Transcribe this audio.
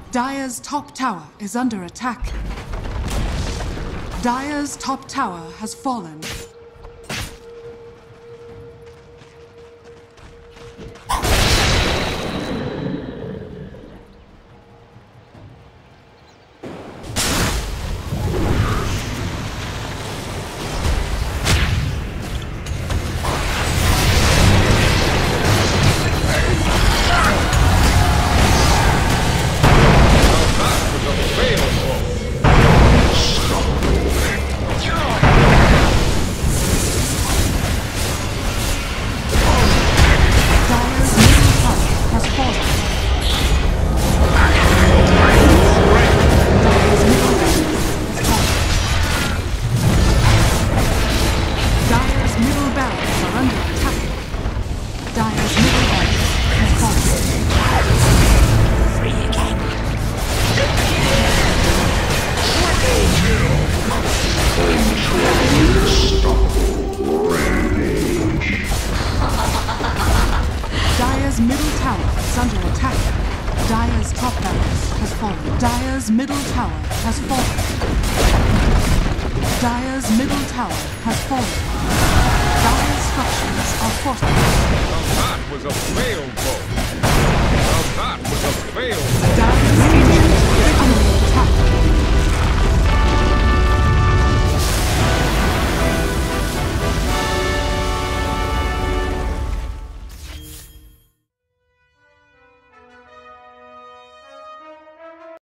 Dire's top tower is under attack. Dire's top tower has fallen. Dire's middle tower is under attack. Dire's top barracks has fallen. Dire's middle tower has fallen. Dire's middle tower has fallen. Dire's structures are fortified. Now that was a failed blow. Now that was a failed blow. Dire's